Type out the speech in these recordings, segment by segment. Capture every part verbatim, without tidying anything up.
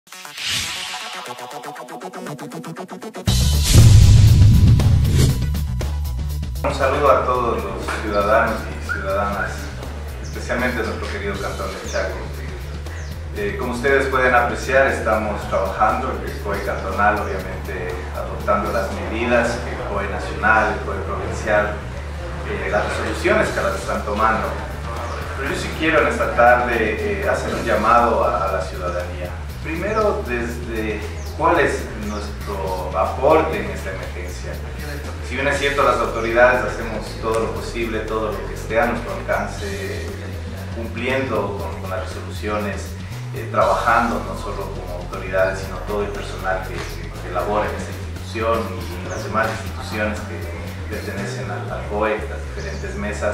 Un saludo a todos los ciudadanos y ciudadanas, especialmente a nuestro querido Cantón del Chaco. Eh, como ustedes pueden apreciar, estamos trabajando, el C O E cantonal obviamente adoptando las medidas, el C O E nacional, el C O E provincial, eh, las resoluciones que las están tomando. Pero yo sí quiero en esta tarde eh, hacer un llamado a, a la ciudadanía. Primero, desde cuál es nuestro aporte en esta emergencia. Si bien es cierto, las autoridades hacemos todo lo posible, todo lo que esté a nuestro alcance, cumpliendo con, con las resoluciones, eh, trabajando no solo como autoridades, sino todo el personal que, que, que labora en esta institución y en las demás instituciones que pertenecen al, al C O E, las diferentes mesas.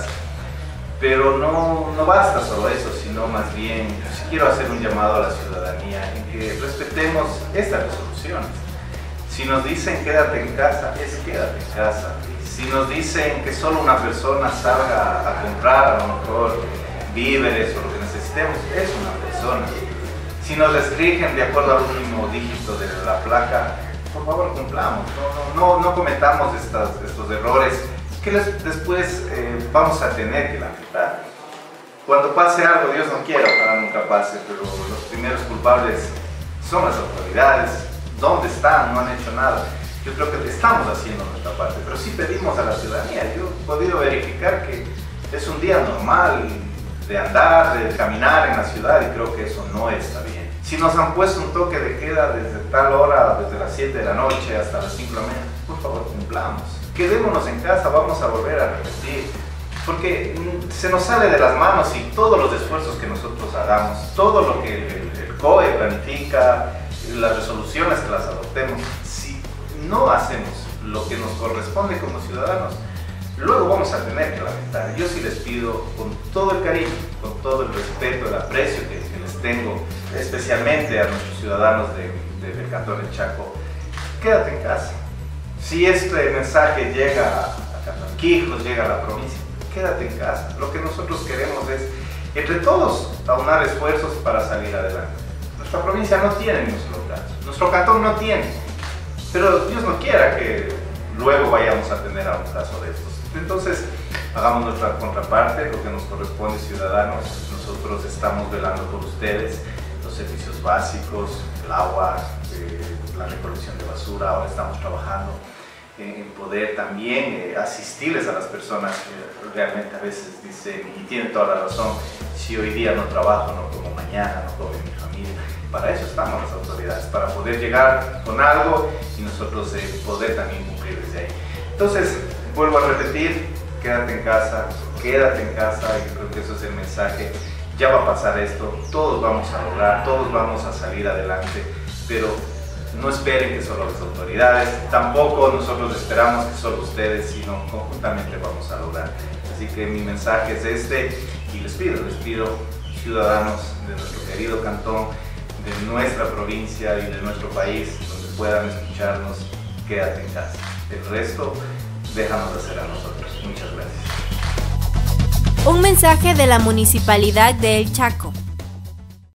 Pero no, no basta solo eso, sino más bien, si quiero hacer un llamado a la ciudadanía en que respetemos estas resoluciones. Si nos dicen quédate en casa, es quédate en casa. Si nos dicen que solo una persona salga a comprar a lo mejor víveres o lo que necesitemos, es una persona. Si nos restringen de acuerdo al último dígito de la placa, por favor cumplamos, no, no, no cometamos estas, estos errores que les, después eh, vamos a tener que lamentar. Cuando pase algo, Dios no quiera, ojalá nunca pase, pero los primeros culpables son las autoridades. ¿Dónde están? No han hecho nada. Yo creo que estamos haciendo nuestra parte, pero sí pedimos a la ciudadanía. Yo he podido verificar que es un día normal de andar, de caminar en la ciudad, y creo que eso no está bien. Si nos han puesto un toque de queda desde tal hora, desde las siete de la noche hasta las cinco de la mañana, por favor cumplamos. Quedémonos en casa, vamos a volver a repetir, porque se nos sale de las manos y todos los esfuerzos que nosotros hagamos, todo lo que el, el C O E planifica, las resoluciones que las adoptemos, si no hacemos lo que nos corresponde como ciudadanos, luego vamos a tener que lamentar. Yo sí les pido con todo el cariño, con todo el respeto, el aprecio que, que les tengo, especialmente a nuestros ciudadanos de, de, del Cantón del Chaco, quédate en casa. Si este mensaje llega a Catanquijos, llega a la provincia, quédate en casa. Lo que nosotros queremos es, entre todos, aunar esfuerzos para salir adelante. Nuestra provincia no tiene ni un solo caso, nuestro cantón no tiene, pero Dios no quiera que luego vayamos a tener a un caso de estos. Entonces, hagamos nuestra contraparte, lo que nos corresponde, ciudadanos. Nosotros estamos velando por ustedes, los servicios básicos, el agua, eh, la recolección de basura. Ahora estamos trabajando en poder también eh, asistirles a las personas que realmente a veces dicen, y tienen toda la razón, si hoy día no trabajo, no como mañana, no como mi familia. Para eso estamos las autoridades, para poder llegar con algo y nosotros eh, poder también cumplir desde ahí. Entonces, vuelvo a repetir, quédate en casa, quédate en casa, y creo que eso es el mensaje. Ya va a pasar esto, todos vamos a lograr, todos vamos a salir adelante, pero no esperen que solo las autoridades, tampoco nosotros esperamos que solo ustedes, sino conjuntamente vamos a lograr. Así que mi mensaje es este, y les pido, les pido, ciudadanos de nuestro querido cantón, de nuestra provincia y de nuestro país, donde puedan escucharnos, quédate en casa. El resto, déjanos hacer a nosotros. Muchas gracias. Un mensaje de la Municipalidad de El Chaco.